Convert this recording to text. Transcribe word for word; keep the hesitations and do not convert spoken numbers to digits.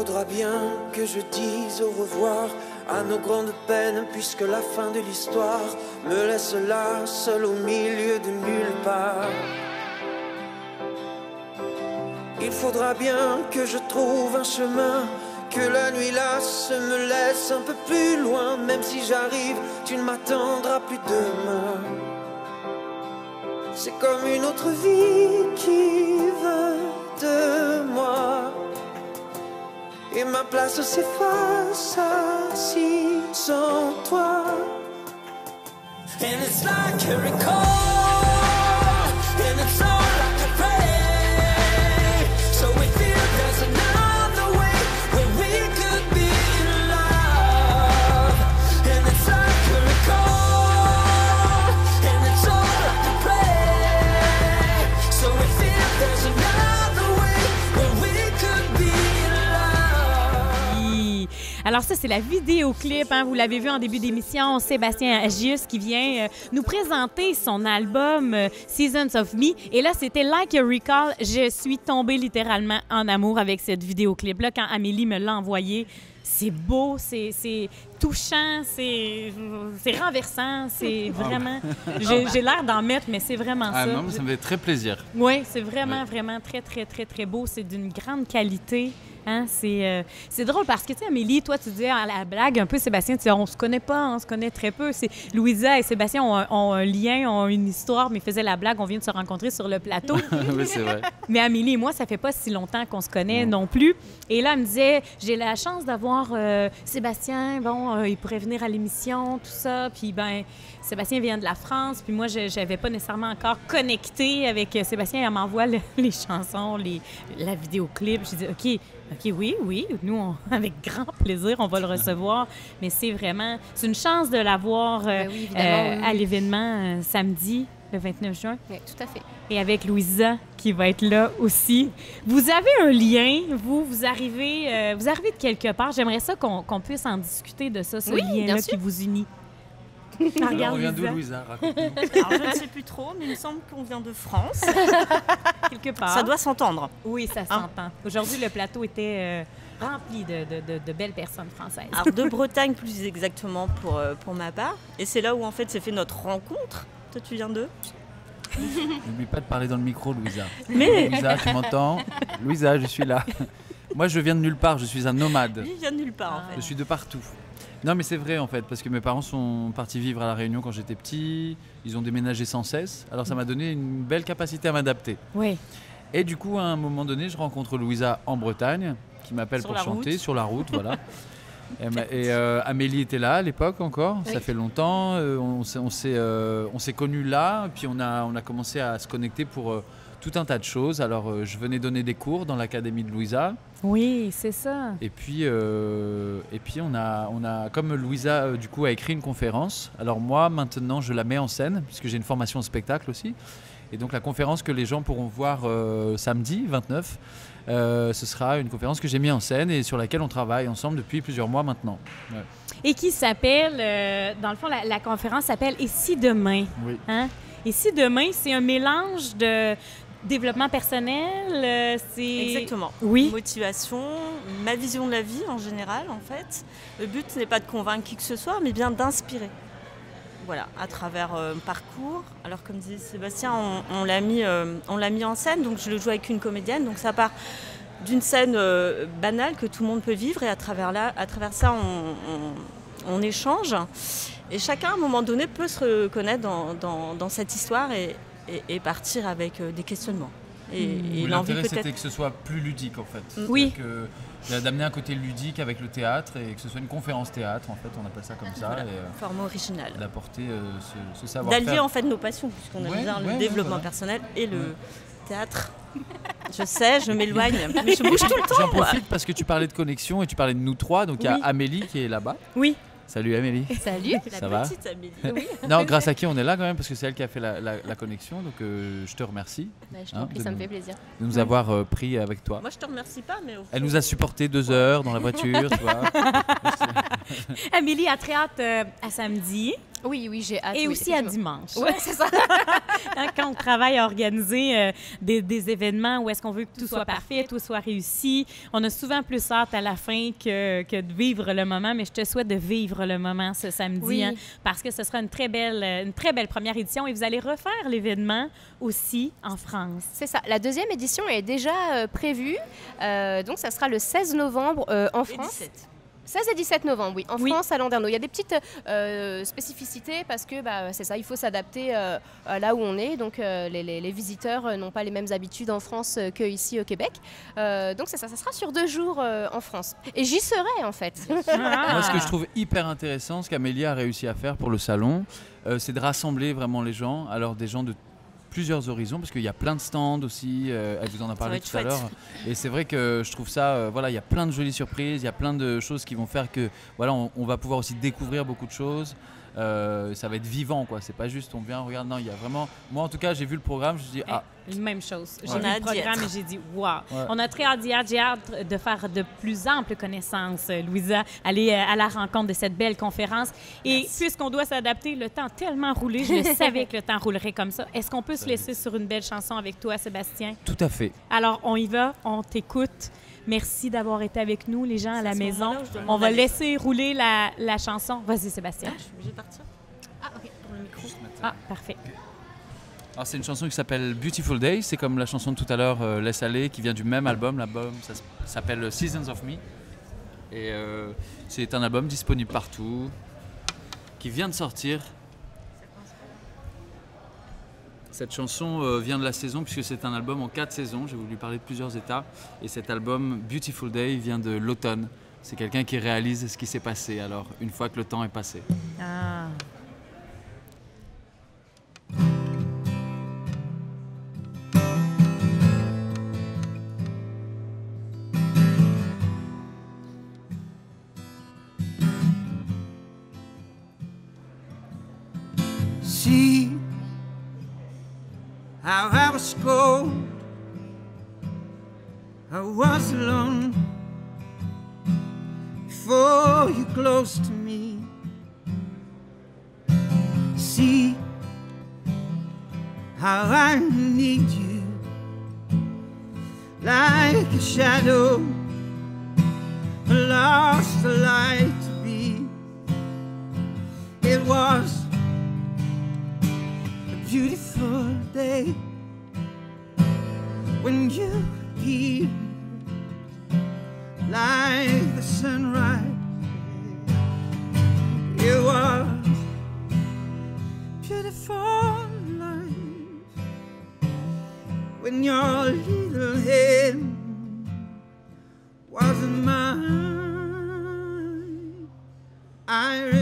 faudra bien que je dise au revoir à nos grandes peines, puisque la fin de l'histoire me laisse là, seul au milieu de nulle part. Il faudra bien que je trouve un chemin, que la nuit lasse me laisse un peu plus loin. Même si j'arrive, tu ne m'attendras plus demain. C'est comme une autre vie qui veut de moi, et ma place s'efface assis sans toi. And it's like a recall, and it's all I can pray. So we feel there's another way where we could be in love. And it's like a recall, and it's all I can pray. So we feel there's another way where we could be in love. Alors ça, c'est la vidéoclip, hein, vous l'avez vu en début d'émission, Sébastien Agius qui vient euh, nous présenter son album euh, Seasons of Me. Et là, c'était Like a Recall. Je suis tombée littéralement en amour avec cette vidéoclip-là quand Amélie me l'a envoyé. C'est beau, c'est touchant, c'est renversant, c'est vraiment... J'ai l'air d'en mettre, mais c'est vraiment ah ça. Non, mais ça me fait très plaisir. Oui, c'est vraiment, ouais. vraiment très, très, très, très beau. C'est d'une grande qualité. Hein? C'est euh, drôle parce que, tu sais, Amélie, toi, tu disais à la blague un peu, Sébastien, tu dis, on se connaît pas, on se connaît très peu. Louisa et Sébastien ont un, ont un lien, ont une histoire, mais faisaient la blague, on vient de se rencontrer sur le plateau. Oui, c'est vrai. Mais Amélie et moi, ça fait pas si longtemps qu'on se connaît non, non plus. Et là, elle me disait, j'ai la chance d'avoir euh, Sébastien, bon, euh, il pourrait venir à l'émission, tout ça. Puis, ben, Sébastien vient de la France, puis moi, je n'avais pas nécessairement encore connecté avec Sébastien. Elle m'envoie le, les chansons, les, la vidéoclip. Je dis, OK, OK, oui, oui, nous, on, avec grand plaisir, on va le recevoir. Mais c'est vraiment, c'est une chance de l'avoir euh, ben oui, euh, oui. à l'événement euh, samedi, le vingt-neuf juin. Oui, tout à fait. Et avec Louisa qui va être là aussi. Vous avez un lien, vous, vous arrivez, euh, vous arrivez de quelque part. J'aimerais ça qu'on qu'on puisse en discuter de ça, ce oui, lien-là qui vous unit. Alors, regarde, on vient d'où, Louisa? Alors, je ne sais plus trop, mais il me semble qu'on vient de France. Quelque part. Ça doit s'entendre. Oui, ça s'entend. Hein? Aujourd'hui, le plateau était euh, rempli de, de, de, de belles personnes françaises. Alors, de Bretagne, plus exactement, pour, pour ma part. Et c'est là où, en fait, s'est fait notre rencontre. Toi, tu viens d'eux? N'oublie pas de parler dans le micro, Louisa. Mais... Louisa, tu m'entends? Louisa, je suis là. Moi, je viens de nulle part, je suis un nomade. Lui, il vient de nulle part, en fait. Je suis de partout. Non, mais c'est vrai, en fait, parce que mes parents sont partis vivre à La Réunion quand j'étais petit. Ils ont déménagé sans cesse. Alors, ça m'a donné une belle capacité à m'adapter. Oui. Et du coup, à un moment donné, je rencontre Louisa en Bretagne, qui m'appelle pour chanter route. sur la route, voilà. Et, et euh, Amélie était là à l'époque encore, oui. Ça fait longtemps. Euh, on on s'est euh, connus là, puis on a, on a commencé à se connecter pour euh, tout un tas de choses. Alors, euh, je venais donner des cours dans l'académie de Louisa. Oui, c'est ça. Et puis, euh, et puis on, a, on a, comme Louisa euh, du coup, a écrit une conférence, alors moi, maintenant, je la mets en scène, puisque j'ai une formation en spectacle aussi. Et donc, la conférence que les gens pourront voir euh, samedi vingt-neuf, Euh, ce sera une conférence que j'ai mise en scène et sur laquelle on travaille ensemble depuis plusieurs mois maintenant. Ouais. Et qui s'appelle, euh, dans le fond, la, la conférence s'appelle « Et si demain ». Oui. Hein? Et si demain, c'est un mélange de développement personnel, euh, c'est... Exactement. Oui. Motivation, ma vision de la vie en général, en fait. Le but n'est pas de convaincre qui que ce soit, mais bien d'inspirer. Voilà, à travers euh, parcours. Alors, comme disait Sébastien, on, on l'a mis, euh, on l'a mis en scène, donc je le joue avec une comédienne. Donc, ça part d'une scène euh, banale que tout le monde peut vivre, et à travers, là, à travers ça, on, on, on échange. Et chacun, à un moment donné, peut se reconnaître dans, dans, dans cette histoire et, et, et partir avec euh, des questionnements. Et, mmh. et l'intérêt, c'était que ce soit plus ludique, en fait. Oui. D'amener un côté ludique avec le théâtre et que ce soit une conférence théâtre, en fait, on appelle ça comme ça. Voilà, et, euh, format original. D'apporter euh, ce, ce savoir-faire. D'allier en fait nos passions, puisqu'on aime ouais, bien ouais, le développement voilà. personnel et le ouais. théâtre. Je sais, je m'éloigne, mais je bouge tout le temps. J'en profite parce que tu parlais de connexion et tu parlais de nous trois, donc il oui. y a Amélie qui est là-bas. Oui. Salut Amélie. Salut. Ça la va petite Amélie. Oui. Non, grâce à qui on est là quand même, parce que c'est elle qui a fait la, la, la connexion, donc euh, je te remercie. Bah, je t'en hein, prie, ça nous, me fait plaisir. De nous avoir euh, pris avec toi. Moi je te remercie pas, mais au fond, elle nous a supporté deux heures dans la voiture, tu vois. Amélie a très hâte euh, à samedi. Oui, oui, j'ai hâte. Et oui, aussi à dimanche. Oui, c'est ça. Quand on travaille à organiser euh, des, des événements où est-ce qu'on veut que tout, tout soit, soit parfait, tout soit réussi, on a souvent plus hâte à la fin que, que de vivre le moment, mais je te souhaite de vivre le moment ce samedi, oui. hein, parce que ce sera une très belle, une très belle première édition et vous allez refaire l'événement aussi en France. C'est ça. La deuxième édition est déjà euh, prévue, euh, donc ça sera le seize novembre euh, en France. dix-sept. seize et dix-sept novembre, oui, en oui. France, à Landerneau. Il y a des petites euh, spécificités parce que bah, c'est ça, il faut s'adapter euh, là où on est. Donc euh, les, les, les visiteurs euh, n'ont pas les mêmes habitudes en France euh, qu'ici au Québec. Euh, donc c'est ça, ça sera sur deux jours euh, en France. Et j'y serai en fait. Ah. Moi, ce que je trouve hyper intéressant, ce qu'Amélie a réussi à faire pour le salon, euh, c'est de rassembler vraiment les gens. Alors des gens de plusieurs horizons, parce qu'il y a plein de stands aussi, euh, elle vous en a parlé tout à l'heure, et c'est vrai que je trouve ça, euh, voilà, il y a plein de jolies surprises, il y a plein de choses qui vont faire que, voilà, on, on va pouvoir aussi découvrir beaucoup de choses, euh, ça va être vivant, quoi, c'est pas juste on vient, on regarde, non, il y a vraiment, moi en tout cas, j'ai vu le programme, je me suis dit, ah. Même chose, j'ai ouais. vu le programme et j'ai dit, waouh, ouais. on a très hâte d'y être, j'ai hâte de faire de plus amples connaissances, Louisa, aller à la rencontre de cette belle conférence, et Merci. Puisqu'on doit s'adapter, le temps a tellement roulé, je le savais que le temps roulerait comme ça, est-ce qu'on peut se laisser sur une belle chanson avec toi, Sébastien? Tout à fait. Alors, on y va, on t'écoute. Merci d'avoir été avec nous, les gens à la maison. On va laisser rouler la, la chanson. Vas-y, Sébastien. Ah, je suis obligée de partir. Ah, OK, pour le micro. Ah, parfait. Alors, c'est une chanson qui s'appelle Beautiful Day. C'est comme la chanson de tout à l'heure, euh, Laisse aller, qui vient du même album. L'album ça s'appelle Seasons of Me. Et euh, c'est un album disponible partout, qui vient de sortir. Cette chanson euh, vient de la saison, puisque c'est un album en quatre saisons. J'ai voulu parler de plusieurs états. Et cet album, Beautiful Day, vient de l'automne. C'est quelqu'un qui réalise ce qui s'est passé, alors, une fois que le temps est passé. Ah. See how I was cold, I was alone before you close to me. See how I need you like a shadow, lost the light to be. It was beautiful day when you appeared like the sunrise. It was beautiful life when your little hand wasn't mine. I